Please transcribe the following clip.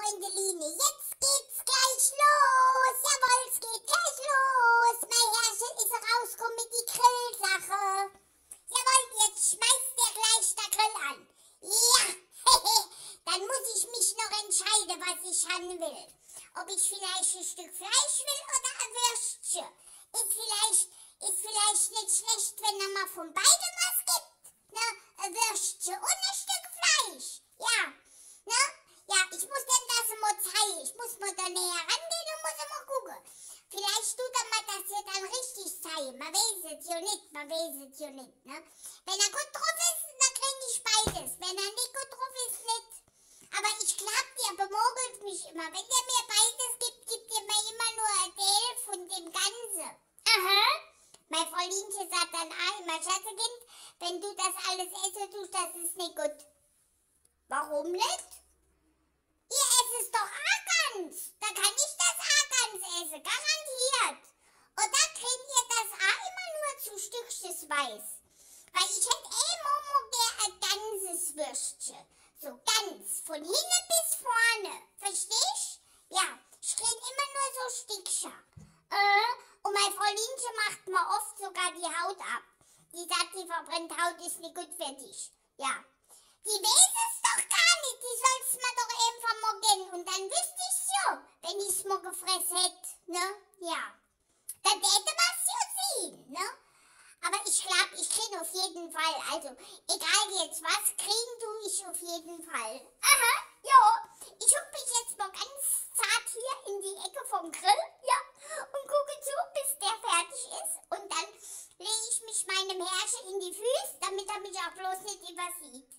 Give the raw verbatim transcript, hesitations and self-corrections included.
Freundeline, jetzt geht's gleich los. Jawohl, es geht gleich los. Mein Herrchen ist rausgekommen mit die Grillsache. Jawohl, jetzt schmeißt der gleich der Grill an. Ja, dann muss ich mich noch entscheiden, was ich haben will. Ob ich vielleicht ein Stück Fleisch will oder ein Würstchen. Ist vielleicht, ist vielleicht nicht schlecht, wenn er mal von beidem was gibt. Ne? Ein Würstchen und ein Stück Fleisch. Ja, ne? Ja, ich muss dem das mal zeigen. Ich muss mal da näher rangehen und muss mal gucken. Vielleicht tut er mal das hier dann richtig zeigen. Man weiß es ja nicht, man weiß es ja nicht, ne? Wenn er gut drauf ist, dann kriege ich beides. Wenn er nicht gut drauf ist, nicht. Aber ich glaub, der bemogelt mich immer. Wenn der mir beides gibt, gibt er mir immer nur ein Teil von dem Ganzen. Aha. Mein Fräulinchen sagt dann auch immer, Schatzekind, wenn du das alles essen tust, das ist nicht gut. Warum nicht? Ihr esst es doch auch ganz. Da kann ich das auch ganz essen, garantiert. Und da kriegt ihr das auch immer nur zu Stückchen Weiß. Weil ich hätte eh Momo gern ein ganzes Würstchen. So ganz, von hinten bis vorne. Verstehst? Ja, ich krieg immer nur so Stückchen. Äh, und mein Fräulinchen macht mir oft sogar die Haut ab. Die sagt, die verbrennt Haut ist nicht gut für dich. Ja. Die weiß es doch gar nicht, die soll's mir doch einfach mal gönnen. Und dann wüsste ich's ja, wenn ich's mal gefressen hätte, ne? Ja. Dann hätte man's ja sehen, ne? Aber ich glaube, ich krieg auf jeden Fall, also egal jetzt was, kriegen tu ich auf jeden Fall. Aha, ja. Ich huck mich jetzt mal ganz zart hier in die Ecke vom Grill, ja, und gucke zu, bis der fertig ist. Und dann lege ich mich meinem Herrchen in die Füße, damit er mich auch bloß nicht übersieht.